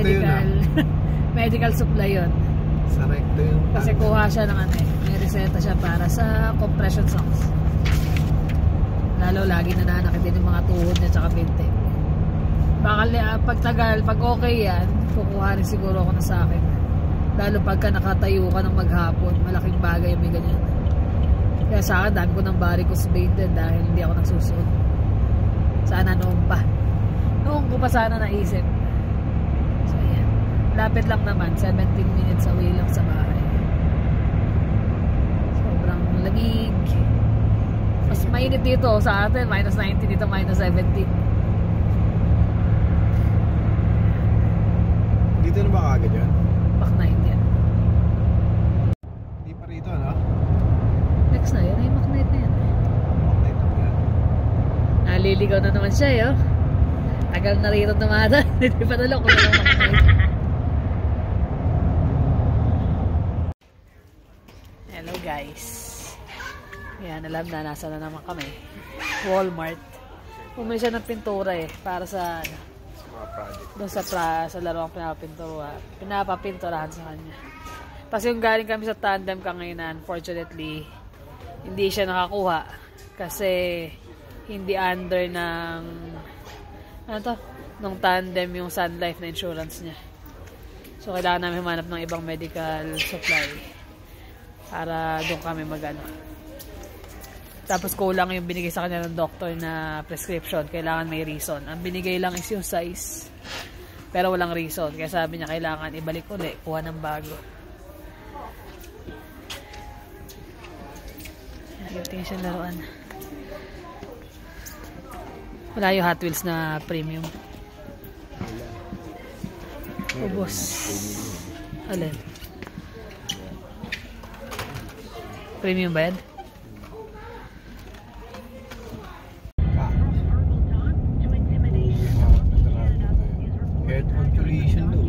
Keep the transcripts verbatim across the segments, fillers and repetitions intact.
medical, medical supply yun. Sa recto yun. Kasi kuha siya ng ano eh. May reseta siya para sa compression socks. Lalo lagi nananakit din yung mga tuhod niya tsaka binte. Baka uh, pag tagal, pag okay yan, kukuha rin siguro ako na sa akin. Lalo pagka nakatayo ka ng maghapon, malaking bagay yung may ganyan. Kaya sa akin, dami ko ng varicose vein din dahil hindi ako nagsusuot. Sana noon pa. Noon ko pa sana naisip. So ayan. Lapit lang naman, seventeen minutes away lang sa bahay. Sobrang lamig. Mas mainit dito sa atin, minus nineteen, dito minus seventeen. Dito na ba kagad yan? Back nine yan. Hindi pa rito, no? Next na, yan ay Mac nine na yan. Mac nine na yan. Naliligaw na naman siya, yo. Tagal na rito tumata. Hindi pa nalok kung ano Mac nine. Hello guys. Yan, alam na, nasa na naman kami. Walmart. Bumili siya ng pintura eh, para sa ano, doon sa, pra, sa larong pinapapintura, pinapapinturahan sa kanya. Tapos yung galing kami sa tandem ka ngayon, unfortunately, hindi siya nakakuha. Kasi hindi under ng ano to? Nung tandem yung Sun Life na insurance niya. So kailangan namin humanap ng ibang medical supply para doon kami magano. Tapos kulang yung binigay sa kanya ng doctor na prescription. Kailangan may reason. Ang binigay lang is yung size. Pero walang reason. Kaya sabi niya kailangan ibalik ulit. Kuha ng bago. Tingin siya laruan. Wala yung Hot Wheels na premium. Ubos. Alin? Premium ba yan? Head on collision though.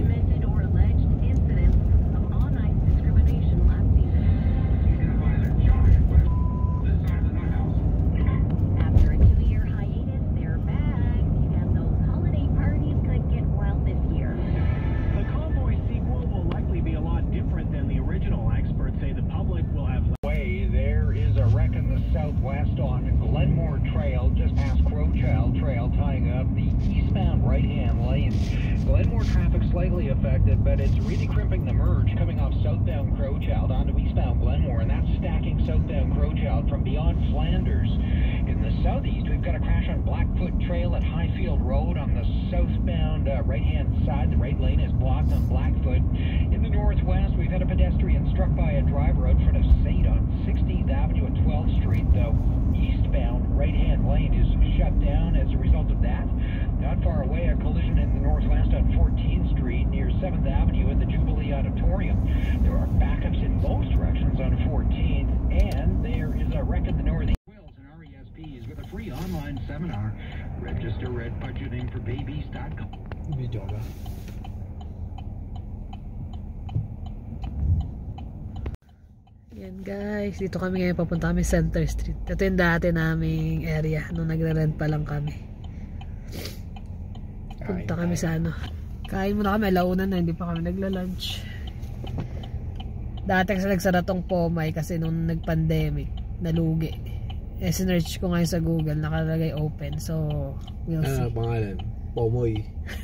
Slightly affected, but it's really crimping the merge coming off southbound Crowchild onto eastbound Glenmore, and that's stacking southbound Crowchild from beyond Flanders. In the southeast, we've got a crash on Blackfoot Trail at Highfield Road on the southbound uh, right-hand side. The right lane is blocked on Blackfoot. In the northwest, we've had a pedestrian struck by a driver out front of Saint on sixteenth Avenue at twelfth Street. The eastbound right-hand lane is shut down as a result of that. Not far away, a collision in the northwest on fourteenth Street near seventh Avenue in the Jubilee Auditorium. There are backups in most directions on fourteenth, and there is a wreck in the northeast. Wills and R E S Ps with a free online seminar. Register at budgeting for babies dot com. Video ka. Yan guys, dito kami ngayon, papunta kami Center Street. Ito yung dati naming area nung nagre-rent pa lang kami. Punta kami sa ano. Kain muna kami, alauna na, hindi pa kami nagla-lunch. Dati kasi nagsara tong Pomay kasi nung nag-pandemic, nalugi. Eh, sinerch ko ngayon sa Google, nakalagay open. So, we'll see. Ano pangalan? Pomoy.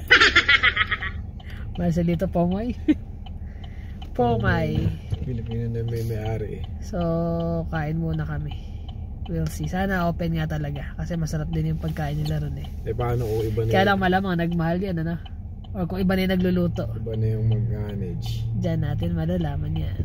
Marcel dito, Pomoy. Pomay. Pilipino na may may-ari. So, kain muna kami. We'll see. Sana open nga talaga. Kasi masarap din yung pagkain nila ron eh. Eh paano kung iba na kaya lang malamang nagmahal yan, ano? O kung iba na yung nagluluto. Iba na yung mag-manage. Diyan natin malalaman yan.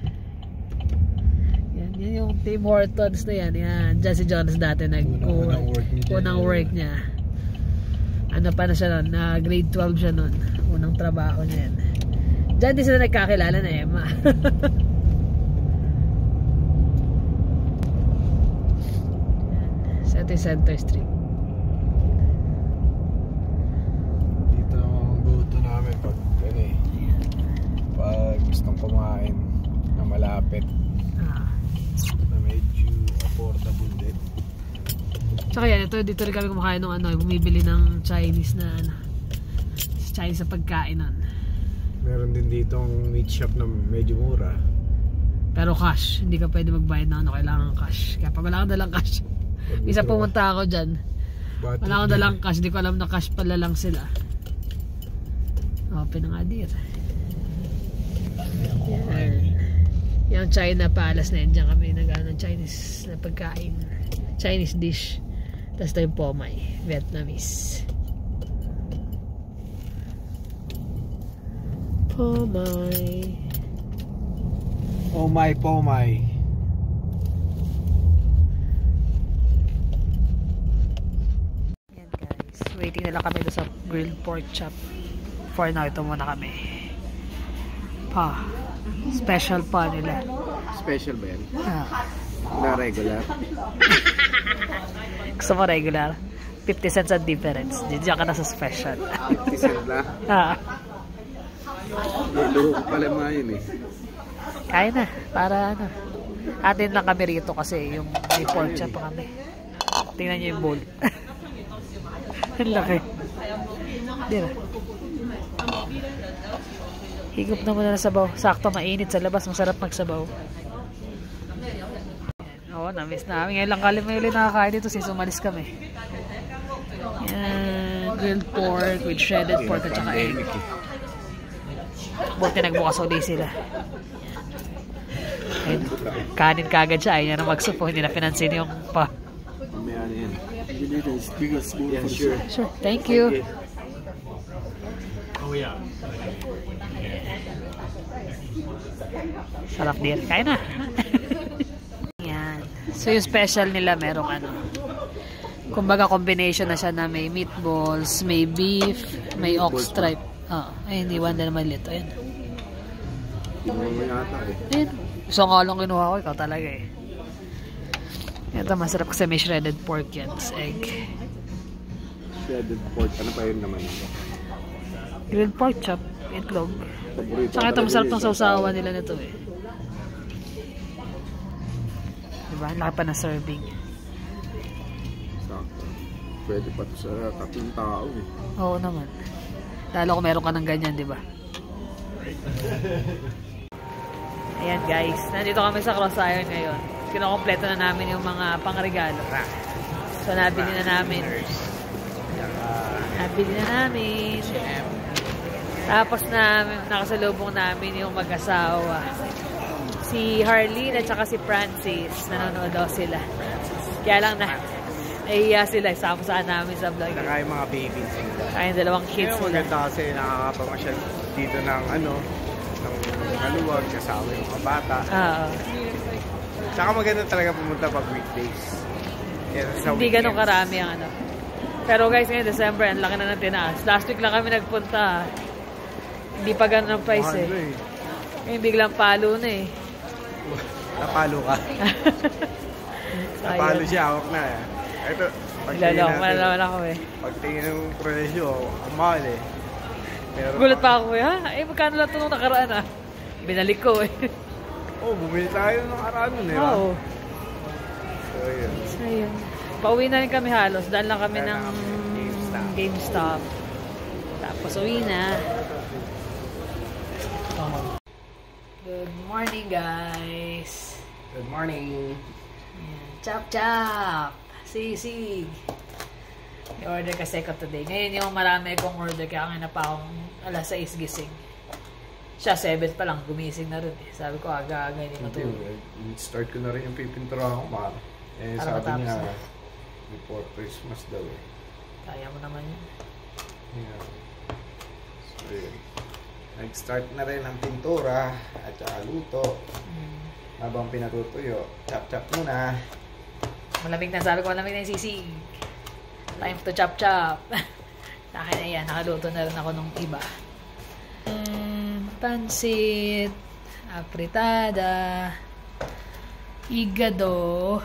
Yan, yan yung Tim Hortons na yan. Yan. Diyan si Jonas dati nag-unang work niya. Unang work niya. Ano pa na siya nun? Na grade twelve siya nun. Unang trabaho niya yan. Diyan din sila nagkakilala na Emma. Sa ating Center Street. Dito ang buto namin pag ano eh. Pag gustong kumain na malapit. Ah. Na medyo affordable din. Tsaka yan, ito dito rin kami kumakain ng ano, bumibili ng Chinese na ano. Chinese na pagkain nun. Meron din ditong meat shop na medyo mura. Pero cash, hindi ka pwede magbayad na ano, kailangan cash. Kaya pag wala kang dalang cash, isa pumunta ako dyan, wala akong dalang cash, di ko alam na cash pala lang sila. Open na nga dir. Yan. Yung China Palace na yun, dyan kami nag-ano Chinese na pagkain, Chinese dish. Tapos ito yung Pomay, Vietnamese. Pomay. Oh my, Pomay. Yan guys, waiting na lang kami doon sa grilled pork chop. For now, ito muna kami. Pa, special pa nila. Special ba yan? Ah. Na regular? Gusto mo regular? fifty cents ang difference. Diyan ka na sa special. fifty cents na? Ah. Luluho pala mga yun eh. Kaya na, para ano. Atin lang kami rito kasi yung may pork chop pa kami. Tingnan nyo yung bowl. Ang laki. Di ba? Higop na muna na sabaw. Sakto, mainit sa labas. Masarap magsabaw. Oo, na-miss namin. Ngayon lang kali may uli nakakain dito since umalis kami. Yan. Grilled pork with shredded pork at saka egg. Buti nagbukas ulit sila. Ayun. Kanin kagad siya. Ayaw niya na magsupo. Hindi na pinansin yung pa. Mamaya na yan. Yeah, sure. Sure. Thank you. Oh yeah. Sarap din. Kaya na. Yan. So yung special nila merong ano. Kumbaga combination na siya na may meatballs, may beef, may ox stripe. Oh, ay hindi wanda naman lito. Ayan. Kinuha mo yata eh. Ayan. So nga lang kinuha ko. Ikaw talaga eh. Ito masarap kasi may shredded pork yan. Tapos egg. Shredded pork. Ano pa yun naman? Grilled pork chop. Itlog. Paborito. Tsaka ito masarap ng sausawan nila nito eh. Diba? Laki pa na serving. Sakto. Pwede pa ito sa tatlong tao eh. Oo naman. Lalo kung meron ka ng ganyan, diba? Ayan guys. Nandito kami sa Cross Iron ngayon. Kinokompleto na namin yung mga pangregalo. So nabili na namin. Nabili na namin. Tapos na nakasalubong namin yung mag-asawa. Si Harleen at saka si Francis. Nanonood daw sila. Kaya lang na nahiya sila. Isama-saan namin sa vlog. Saka yung mga babies. Kaya yung dalawang kids nila. Maganda kasi nakakapamasyal dito ng ano, ng kaluwag, kasama yung mga bata. Oo. Tsaka maganda talaga pumunta pag weekdays. Yan, sa hindi weekends. ganun karami ang ano. Pero guys, ngayon December, ang laki na ng tinaas. Last week lang kami nagpunta. Hindi pa ganun ang price eh. eh. Ngayon biglang palo na eh. Napalo ka. Napalo siya, hawak na eh. Ito, pagtingin Ilalawak natin. naman ako eh. Pagtingin ng presyo, ang mahal eh. Pero, Gulat pa ako eh, ha? Eh, magkano lang ito nung nakaraan ah? Binalik ko eh. oh, bumili tayo ng araw nun eh. Oo. So, yun. So, yun. Pauwi na rin kami halos. Dahil lang kami Dahil ng lang kami ng GameStop. GameStop. Tapos uwi na. Good morning guys. Good morning. Ayan. Chop chop. Sisig. May order kasi ko today. Ngayon yung marami kong order kaya ngayon na pa akong alas sais gising. Siya seven pa lang gumising na rin eh. Sabi ko aga-aga hindi matulog. Start ko na rin yung pipintura ko, Mar. Eh, Para sabi niya, matapos before Christmas daw eh. Kaya mo naman yun. Yeah. So, yun. Nag-start na rin ang pintura at saka luto. Hmm. Habang pinatutuyo, chop-chop muna. Malamig na. Sabi ko malamig na yung sisig. Time to chop chop. Sa akin ayan. Nakaluto na rin ako nung iba. And pansit. Apritada. Igado.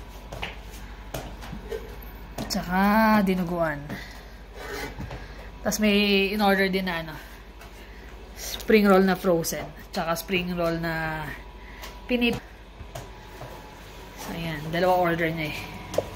Tsaka dinuguan. Tapos may in-order din na ano. Spring roll na frozen. Tsaka spring roll na pinip. So, ayan. Dalawa order niya eh.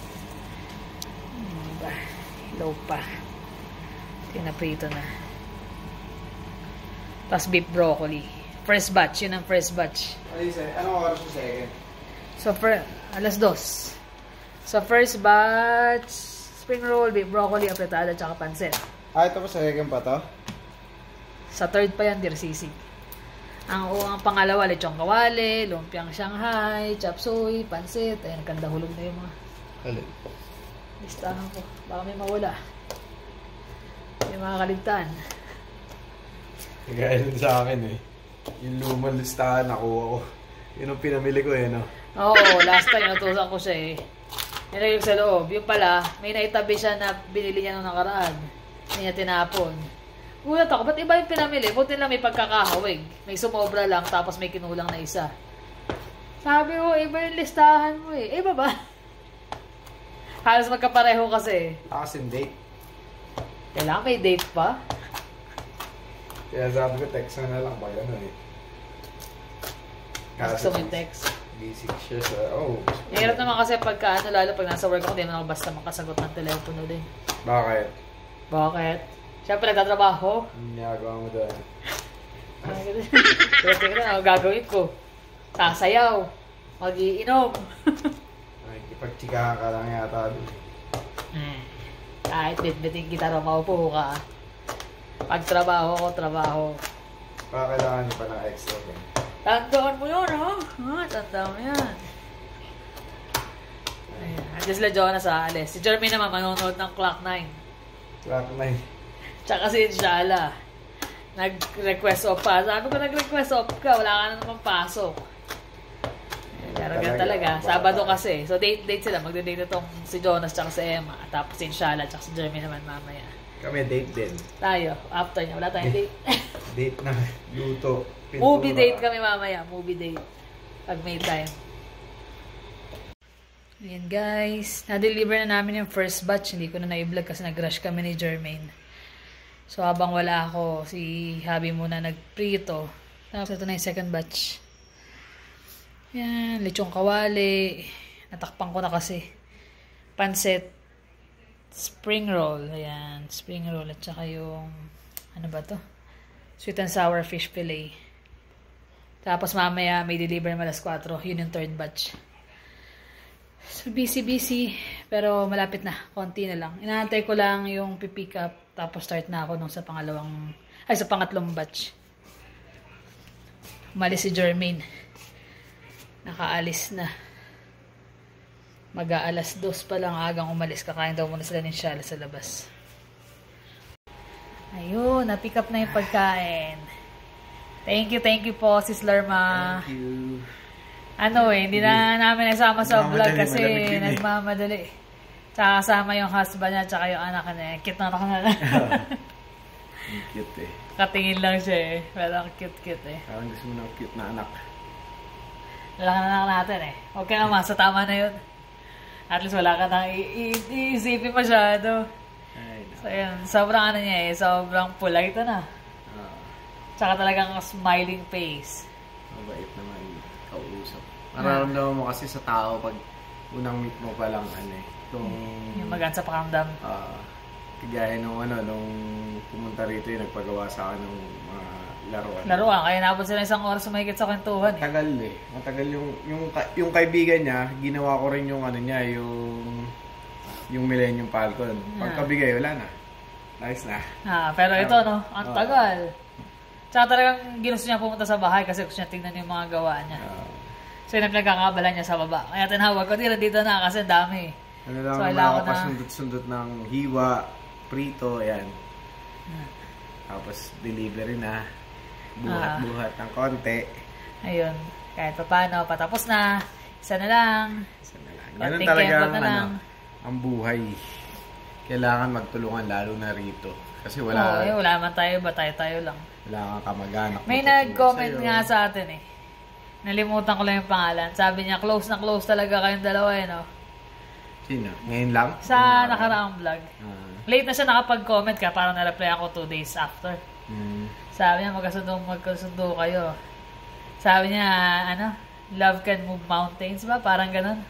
Diba? Low pa. Tinaprito na. Tapos beef broccoli. First batch, yun ang first batch. Anong oras yung second? So, for, alas dos. So, first batch, spring roll, beef broccoli, apretada, tsaka pansit. Ah, ito pa second pa to? Sa third pa yan, dear sisig. Ang, ang pangalawa, lechong kawali, lumpiang Shanghai, chop suey, pansit. Ayan, ganda hulog na yung mga Alin? listahan ko. Baka may mawala. Yung mga kaligtaan. Gaya din sa akin eh. Yung lumang listahan nakuha ko. Yun ang pinamili ko eh, no? Oo, last time natusan ko siya eh. Nilagay ko sa loob. Yung pala, may naitabi siya na binili niya nung nakaraan. Hindi niya tinapon. Gulat ako, ba't iba yung pinamili? Buti lang may pagkakahawig. May sumobra lang, tapos may kinulang na isa. Sabi ko, iba yung listahan mo eh. Iba ba? Halos magkapareho kasi. Asin date. Kailangan may date pa. Kaya sabi ko, text na lang pag ano eh. Gusto mo yung text. Basic siya sa, oh. Hirap naman kasi pagka ano, lalo pag nasa work ako, hindi naman ako basta makasagot ng telepono din. Bakit? Bakit? Siyempre nagtatrabaho. Niyagawa mo doon. Pero tingnan na, ano gagawin ko? Sasayaw. Mag-iinom. Ay, ipagtsikahan ka lang yata doon. Hmm. Kahit bit-biting kita raw, maupo ka. Pag trabaho ko, trabaho. Baka kailangan niyo pa ng extra din. Tandaan mo yun, ha? Ha, tandaan mo yan. Ayan. Andiyan sila Jonas aalis. Si Jeremy naman manonood ng Clock nine. Clock nine. Tsaka si Inshallah. Nag-request off pa. Sabi ko nag-request off ka. Wala ka na naman pasok. Pero ganun talaga. Sabado kasi. So date-date sila. Magde-date itong si Jonas tsaka si Emma. Tapos si Inshallah tsaka si Jeremy naman mamaya. Kami date din. Tayo. After niya. Wala tayong date. Date na. Luto. Pintura. Movie date kami mamaya. Movie date. Pag may time. Ayan guys. Na-deliver na namin yung first batch. Hindi ko na na-vlog kasi nag-rush kami ni Jermaine. So habang wala ako, si Habi muna nagprito. Tapos ito na yung second batch. Yan. Lechong kawali. Natakpan ko na kasi. Pansit. Spring roll. Ayan. Spring roll. At saka yung ano ba to? Sweet and sour fish fillet. Tapos mamaya may deliver naman alas kwatro. Yun yung third batch. So busy busy. Pero malapit na. Konti na lang. Inaantay ko lang yung pipick up. Tapos start na ako nung sa pangalawang ay sa pangatlong batch. Umalis si Jermaine. Nakaalis na. Mag-aalas dos pa lang agang umalis. Kakain daw muna sila ng Shala sa labas. Ayun, na-pick up na yung pagkain. Thank you, thank you po, Sis Lerma. Thank you. Ano eh, hindi na namin nasama sa vlog kasi malamig din eh. nagmamadali. Tsaka kasama yung husband niya, tsaka yung anak niya. Cute na anak na lang. Cute eh. Katingin lang siya eh. Pero ang cute-cute eh. Parang gusto mo ng cute na anak. Lalaki na lang natin eh. Huwag ka naman, sa tama na yun. At least wala ka nang iisipin masyado. Ay, no. So yun, sobrang ano niya eh. Sobrang polite na. Uh, Tsaka talagang smiling face. mabait naman kausap. Mararamdaman mo kasi sa tao pag unang meet mo pa lang ano eh. Itong, Yung magaan sa pakamdam. Uh, kagaya nung ano, nung pumunta rito yung nagpagawa sa akin ng mga laruan. Laruan, kaya nabot sila isang oras sumahigit sa kwentuhan eh. Matagal eh. Matagal yung, yung, yung kaibigan niya, ginawa ko rin yung ano niya, yung yung Millennium Falcon. Pagkabigay, wala na. Nice na. Ah, pero ito no, ang tagal. Tsaka talagang ginusto niya pumunta sa bahay kasi gusto niya tingnan yung mga gawa niya. Uh, so yun ang pinagkakabalan niya sa baba. Kaya tinawag ko, tira dito na kasi ang dami. Ano lang So, so, kailangan ko na- nakakapasundot-sundot ng hiwa, prito, ayan. Hmm. Tapos delivery na. Buhat-buhat ng konti. Ayun, kahit pa paano, patapos na. Isa na lang. Isa na lang. Ganun Konting talaga kempo ang, na ano, lang. ang buhay. Kailangan magtulungan lalo na rito. Kasi Oo, wala, eh, wala man tayo ba, tayo-tayo lang. wala kang kamag-anak. May matutulong nag-comment sa'yo. nga sa atin eh. Nalimutan ko lang yung pangalan. Sabi niya, close na close talaga kayong dalawa eh, no? Sino? Ngayon lang? Sa Ngayon nakaraang vlog. Ah, Late na siya nakapag-comment ka, parang na-reply ako two days after. mm, Sabi niya, magkasundo, magkasundo kayo. Sabi niya, ano, love can move mountains ba? Parang ganun.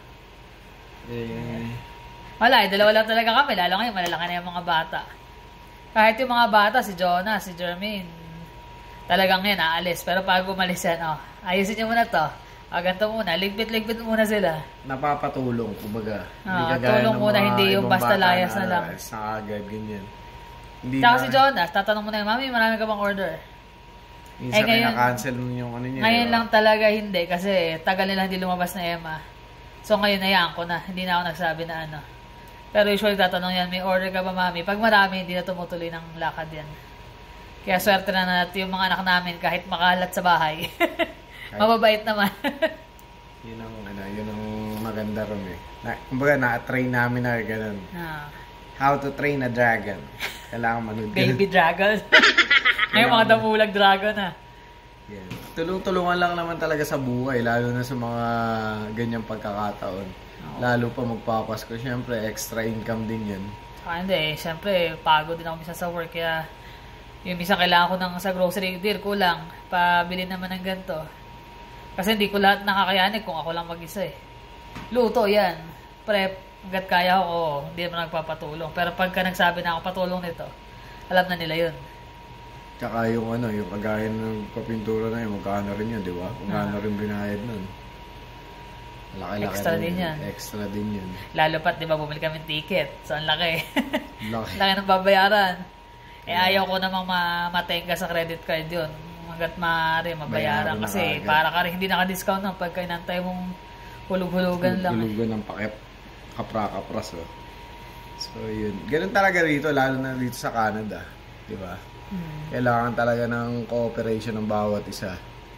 eh, Wala, eh, dalawa lang talaga kami. Lalo ngayon, malalaki na yung mga bata. Kahit yung mga bata, si Jonah, si Jermaine, talagang yan, aalis. Pero pag umalis yan, oh, ayusin nyo muna to. Ah, ganito muna, ligpit-ligpit muna sila. Napapatulong, kumbaga. Ah, tulong muna, hindi yung basta layas na, na lang. Sa agad, ganyan. Hindi Tsaka na, si Jonas, tatanong mo na yung, Mami, marami ka bang order? minsan eh, ngayon, na-cancel yung ano niya. Ngayon diba? lang talaga hindi, kasi tagal nila hindi lumabas na Emma. So ngayon, hayaan ko na. Hindi na ako nagsabi na ano. Pero usually tatanong yan, may order ka ba, Mami? Pag marami, hindi na tumutuloy ng lakad yan. Kaya swerte na natin yung mga anak namin kahit makalat sa bahay. Mababait naman. Yun ang, ano, yun ang maganda ron eh. Na, kumbaga, na-train namin na gano'n. Ah. How to train a dragon. Kailangan manood. Baby dragon. Ngayon mga damulag dragon ah. Yeah. Tulong-tulungan lang naman talaga sa buhay, lalo na sa mga ganyang pagkakataon. Oh. Lalo pa magpapasko, syempre extra income din yan. Saka hindi eh, syempre pagod din ako minsan sa work, kaya yung minsan kailangan ko ng sa grocery deal, kulang, pabili naman ng ganito. Kasi hindi ko lahat nakakayanin kung ako lang mag-isa eh. Luto yan, prep, hanggat kaya ko, hindi naman nagpapatulong. Pero pagka nagsabi na ako patulong nito, alam na nila yun. Tsaka yung ano, yung kagaya ng papintura na yun, magkano rin yun, di ba? Magkano rin binayad nun. Laki-laki Extra rin din yun. yan. Extra din yun. Lalo pat, di ba, bumili kami ticket. So, ang laki. Laki. Laki ng babayaran. Eh, ayaw ko namang ma matenga sa credit card yun. Hanggat maaari, mabayaran. Bayaran Kasi na para ka rin hindi naka-discount nun pagka inantay mong hulug-hulugan lang. Hulugan ng pakep. Kapra-kapras, oh. So, yun. Ganun talaga rito, lalo na dito sa Canada. Di ba? Hmm. Kailangan talaga ng cooperation ng bawat isa.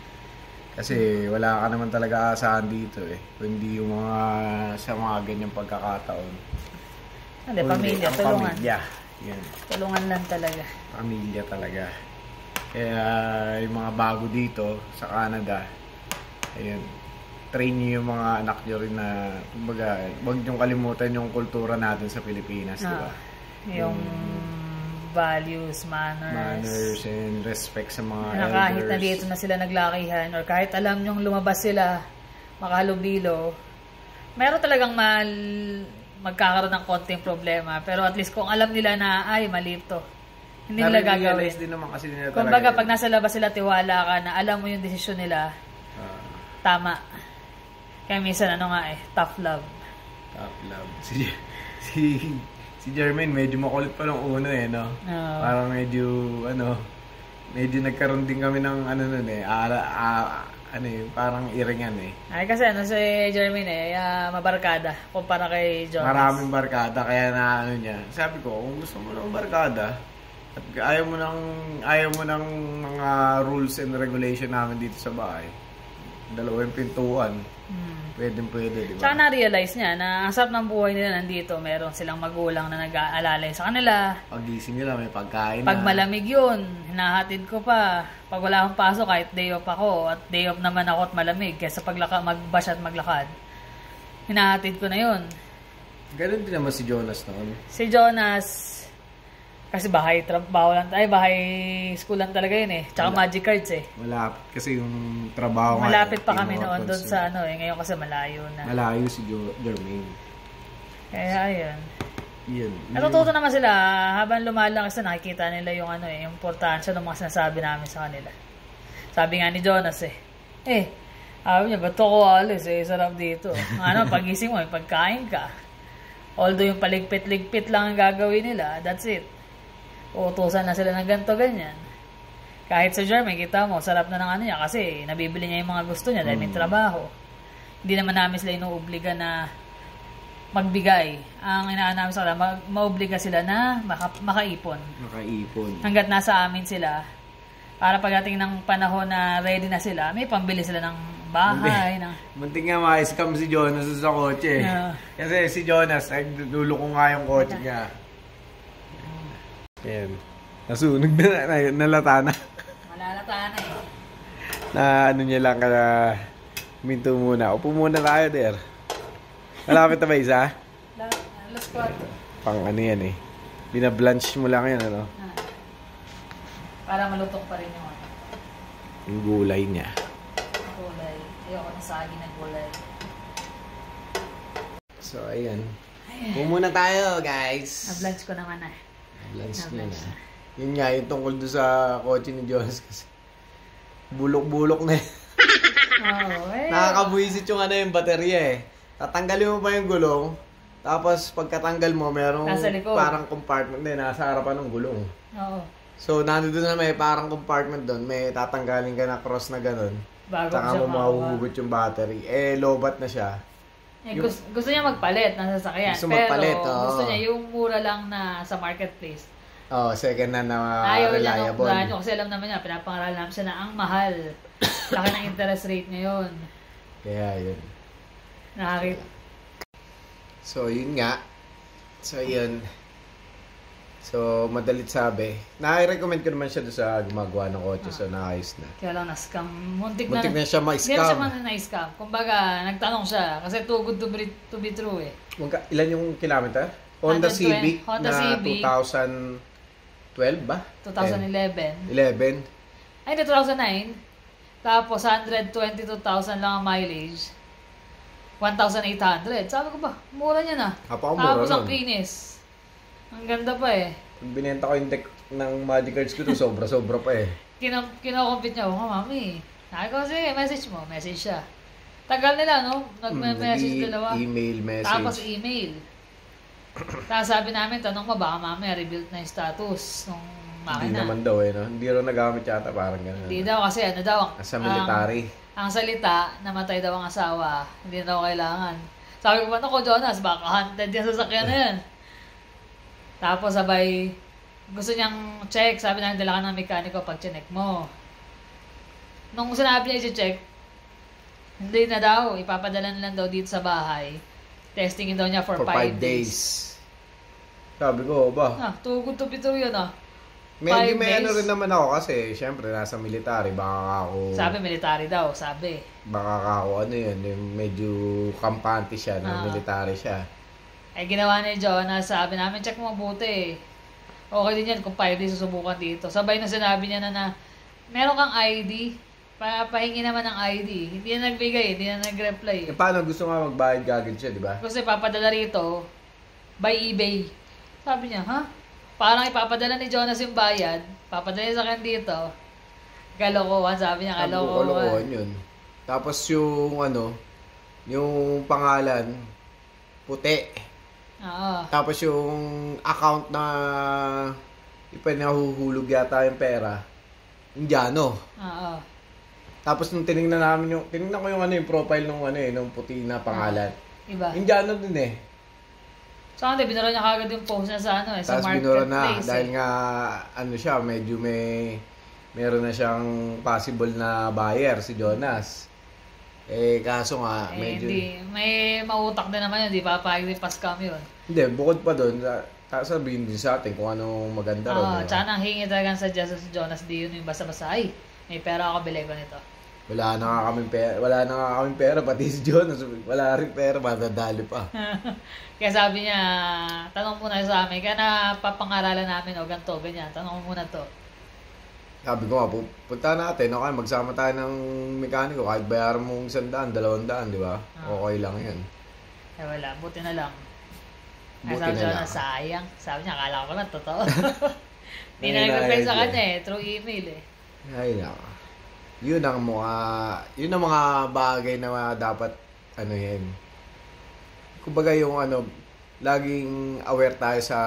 Kasi wala ka naman talaga asahan dito eh. Kundi yung mga sa mga ganyang pagkakataon. Hindi, pamilya, ang tulungan. Pamilya. Yan. Tulungan lang talaga. Pamilya talaga. Kaya yung mga bago dito sa Canada, ayun, train nyo yung mga anak nyo rin na, kumbaga, huwag nyo kalimutan yung kultura natin sa Pilipinas, ah, di ba? Yung hmm. values, manners. Manners and respect sa mga na elders. Kahit na dito na sila naglakihan or kahit alam nyong lumabas sila makahalubilo, meron talagang mal magkakaroon ng konting problema. Pero at least kung alam nila na, ay, mali to, hindi nila gagawin. Din naman kasi nila kung baga, pag nasa labas sila, tiwala ka na alam mo yung desisyon nila, uh, tama. Kaya minsan, ano nga eh, tough love. Tough love. Si, si Si Jermaine, medyo makulit pa nung una eh, no? Uh, Parang medyo, ano, medyo nagkaroon din kami ng, ano nun eh, ala, a, ano eh, parang iringan eh. Ay, kasi ano si Jermaine eh, uh, mabarkada, kumpara kay Jonas. Maraming barkada, kaya na, ano niya, sabi ko, kung gusto mo ng barkada, at ayaw mo ng, ayaw mo ng mga rules and regulation namin dito sa bahay, dalawang pintuan, hmm. pwede pwede, di ba? Tsaka na-realize niya na ang sarap ng buhay nila nandito, meron silang magulang na nag-aalalay sa kanila. Pagising nila, may pagkain Pag na. malamig yun, hinahatid ko pa. Pag wala akong pasok, kahit day off ako, at day off naman ako at malamig, kaysa paglaka, magbash at maglakad, hinahatid ko na yun. Ganun din naman si Jonas noon. Si Jonas, kasi bahay trabaho lang, ay bahay school lang talaga yun eh. Tsaka Malapit. Magic cards eh. Malapit kasi yung trabaho. Malapit pa kami noon doon sa ano eh. Ngayon kasi malayo na. Malayo si jo- Jermaine. Kaya ayun. Yun. Natututo naman sila habang lumalaki sa nakikita nila yung ano eh, yung importansya ng mga sinasabi namin sa kanila. Sabi nga ni Jonas eh, eh, sabi niya, ba't ako alis eh, sarap dito. Ano, pagising mo, may pagkain ka. Although yung paligpit-ligpit lang ang gagawin nila, that's it. Uutusan na sila ng ganito, ganyan. Kahit sa German, kita mo, sarap na ng ano niya kasi nabibili niya yung mga gusto niya dahil may trabaho. Hindi naman namin sila inuobliga na magbigay. Ang inaan namin sa kanila, ma- maobliga sila na maka- makaipon. Makaipon. Hanggat nasa amin sila, para pagdating ng panahon na ready na sila, may pambili sila ng bahay. ng... Munting nga ma-scam si Jonas sa kotse. Yeah. Kasi si Jonas, ay dulo ko nga yung kotse niya. Ayan. Nasunog na, na nalata na. Malalata na eh. Na ano niya lang, kaya minto muna. Upo muna tayo der. Malapit na ba isa? Alas kwatro. Pang ano yan eh. Binablanch mo lang yan, ano? Ah. Para malutong pa rin yung ano. Yung gulay niya. Gulay. Ayoko na sagi ng gulay. So, ayan. Upo muna tayo, guys. Na-blanch ko naman ah. Lunch na na. Yun nga, yung tungkol doon sa kotse ni Jonas kasi bulok-bulok na eh. Oo, eh. Nakakabuisit yung ano yung baterya eh. Tatanggalin mo pa yung gulong, tapos pagkatanggal mo, merong parang compartment din, nasa harapan ng gulong. Oo. So, nandun na may parang compartment doon, may tatanggalin ka na cross na ganun. Bago saka mo mahuhugot yung battery. Eh, lobat na siya. Eh, yung, gusto, gusto niya magpalit ng sasakyan. Gusto pero magpalit, oh. Gusto niya yung mura lang na sa marketplace. Oh, second hand na uh, ayaw reliable. Ayaw niya, kasi alam naman niya, pinapangaralan namin siya na ang mahal. Laki ng interest rate ngayon. Kaya yun. Nakakit. So, yun nga. So, yun. So, madalit sabi. Na-recommend ko naman siya doon sa gumagawa ng kotse. Ah. So, naayos na. Kaya lang na-scam. Muntik, Muntik na, na siya ma-scam. Hindi na siya man na-scam. Kumbaga, nagtanong siya. Kasi too good to be, to be true eh. Magka, ilan yung kilometer? Honda Civic Honda na Civic. twenty twelve ba? twenty eleven. eleven. Ay, two thousand nine. Tapos, one hundred twenty-two thousand lang ang mileage. one thousand eight hundred. Sabi ko ba, mura niya na. Napaka-mura Tapos ang nun. kinis. Ang ganda pa eh. Pag binenta ko yung deck ng Magic Cards ko to, sobra-sobra pa eh. Kina- Kinakompete niya, oh mami. Sabi ko, sige, message mo. Message siya. Tagal nila, no? Nag-message hmm, dalawa. Email, message. Tapos email. Tapos sabi namin, tanong mo, baka mamaya rebuild na yung status ng makina. Hindi naman daw eh, no? Hindi rin nagamit yata, parang gano'n. Hindi daw kasi ano daw. Sa military. Ang, ang salita, namatay daw ang asawa. Hindi daw kailangan. Sabi ko pa, naku Jonas, baka hunted yung sasakyan na yan. Tapos sabay, gusto niyang check. Sabi namin, dala ka ng mekaniko pag chinek mo. Nung sinabi niya i-check, hindi na daw. Ipapadala na lang daw dito sa bahay. Testingin daw niya for, for five, five days. days. Sabi ko, ba? Ah, too good to be true yun ah. Medyo may ano rin naman ako kasi, syempre, nasa military, baka ako... Sabi, military daw, sabi. Baka ako, ano yun, yung medyo kampante siya, na Ah. military siya. Ay, ginawa ni Jonas, sabi namin, check mo mabuti. Okay din yan kung five days susubukan dito. Sabay na sinabi niya na na, meron kang I D, pa pahingi naman ng I D. Hindi na nagbigay, hindi na nag-reply. Eh, paano gusto nga magbayad gagad siya, di ba? Kasi papadala rito, by eBay. Sabi niya, ha? Parang ipapadala ni Jonas yung bayad, papadala niya sa akin dito. Kalokohan, sabi niya, kalokohan. Kalokohan yun. Tapos yung ano, yung pangalan, puti. Oo. Tapos yung account na ipinahuhulog yata yung pera, Indiano. Oo. Tapos nung tinignan namin yung, tinignan ko yung ano yung profile nung ano eh, nung puti na pangalan. Iba. Indiano din eh. So, hindi, binura niya kagad yung post niya sa ano eh, sa Tapos binura marketplace na, dahil eh. nga, ano siya, medyo may, meron na siyang possible na buyer, si Jonas. Eh, kaso nga, Eh, medyo... hindi. May mautak din naman yun, di ba? Pag di pa-scam yun. Hindi, bukod pa doon, sabihin din sa atin kung anong maganda ron. Oo, diba? tsaka nang hingi talagang suggestion si Jonas, di yun yung basta-basta, ay, may pera ako, bilay ko nito. Wala na nga kaming pera, wala na nga kaming pera, pati si Jonas, wala rin pera, madadali pa. Kaya sabi niya, tanong muna sa amin, kaya na papangaralan namin, o ganito, ganyan, tanong mo muna to. Sabi ko nga, punta natin, okay, magsama tayo ng mekaniko, kahit bayaran mong isang daan, dalawang daan, di ba? Ah. Okay lang yan. Eh wala, buti na lang. Ay, Buti sabi na siya lang. na sayang. Sabi niya, akala ko lang, totoo. Hindi na Nanginayad nag-reply sa siya. kanya eh, through email eh. Ay, nako. Yun ang mga, yun ang mga bagay na dapat, ano yan. Kumbaga yung ano, laging aware tayo sa,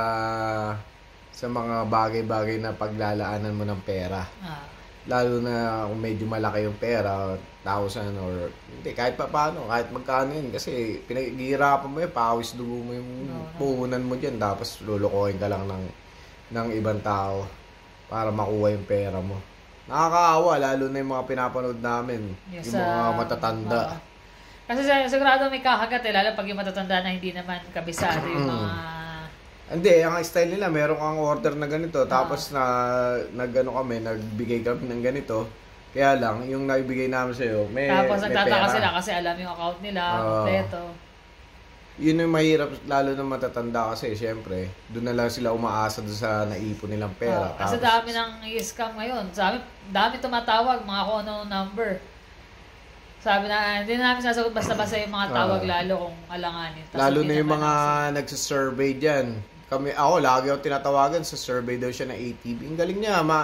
sa mga bagay-bagay na paglalaanan mo ng pera. Ah. Lalo na kung medyo malaki yung pera, thousand or, hindi, kahit pa paano, kahit magkano yun. Kasi pinaghihirapan mo yun, pawis dugo mo yung No, no. puhunan mo dyan, tapos lulukohin ka lang ng, ng ibang tao para makuha yung pera mo. Nakakaawa, lalo na yung mga pinapanood namin, Yes, yung mga ah, matatanda. oo. Kasi sa- sigurado may kakagat eh, lalo pag yung matatanda na hindi naman kabisado yung mga... Hindi, ang style nila, meron kang order na ganito, tapos na nagano kami, nagbigay kami ng ganito. Kaya lang, yung naibigay namin sa'yo, may, Tapos may nagtataka pera. sila kasi alam yung account nila, Oo. kompleto. Yun yung mahirap, lalo na matatanda kasi, syempre, doon na lang sila umaasa doon sa naipon nilang pera. Oo, kasi Tapos, dami ng i-scam ngayon. Sabi, dami tumatawag, mga kung ano number. Sabi na, hindi na namin sasagot basta-basta yung mga tawag Oo. lalo kung alanganin. Tas lalo hindi na yung naman mga nasa- nagsasurvey dyan. Kami, ako, lagi ako tinatawagan sa survey daw siya ng A T V. Ang galing niya, ma,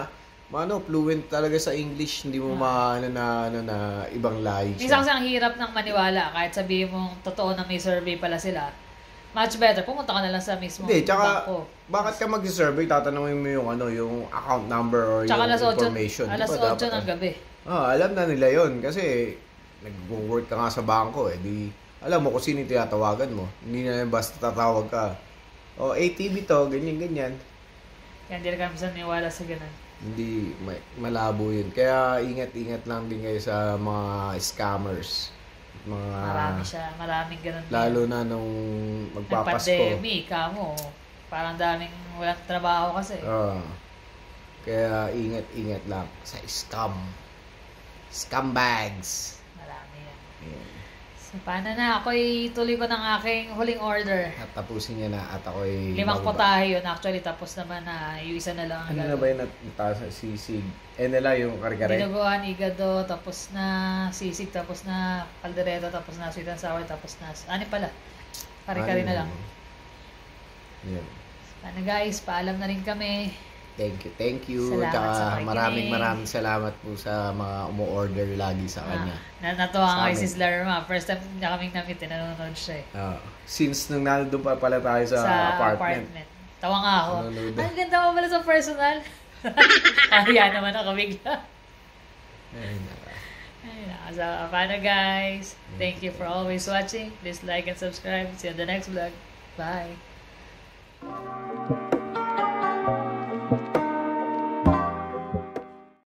ano, fluent talaga sa English, hindi mo maano na, ano na, ibang lahi siya. Minsan kasi ang hirap ng maniwala, kahit sabihin mong totoo na may survey pala sila. Much better, pumunta ka na lang sa mismo Hindi, tsaka, bangko. bakit ka mag-survey, tatanungin mo yung, ano, yung account number or Tsaka yung alas otso, information. alas diba, otso ng gabi. Ah, alam na nila yon kasi nag-work ka nga sa bangko eh. Di, alam mo kung sino yung tinatawagan mo. Hindi na lang basta tatawag ka. O, A T V to, ganyan-ganyan. Kaya hindi na kami sa niwala sa ganun. Hindi, may, malabo yun. Kaya ingat-ingat lang din kayo sa mga scammers. Mga, Marami siya, maraming ganun. lalo na nung magpapasko. Nag-pandemic, kamo. Parang daming walang trabaho kasi. Ah, kaya ingat-ingat lang sa scam. Scumbags. Marami yan. Ayan. So, paano na? Ako'y tuloy ko ng aking huling order. At tapusin niya na at ako'y... Limang bababa. potahe yun. Actually, tapos naman na yung isa na lang. ang Ano na gagawin. ba yung nataas sa sisig? Eh nila yung kare-kare? Dinuguan, igado, tapos na sisig, tapos na kaldereta, tapos na sweet and sour, tapos na... Ano pala? Kari-kari na lang. Yan. Ano guys, paalam na rin kami. Thank you, thank you. Salamat Tsaka sa pakikinig. maraming maraming salamat po sa mga umu-order lagi sa kanya. Ah, natuwa Sa nga kay amin. Sis Larma. First time niya kaming namit, nanonood siya eh. Ah, since nung nandun pa pala tayo sa, apartment. Tawa nga ako. Nanonood. Ang ganda mo pala sa personal. Kaya naman ako bigla. Ayun na. Ayun na. So, paano guys? Thank you for always watching. Please like and subscribe. See you on the next vlog. Bye.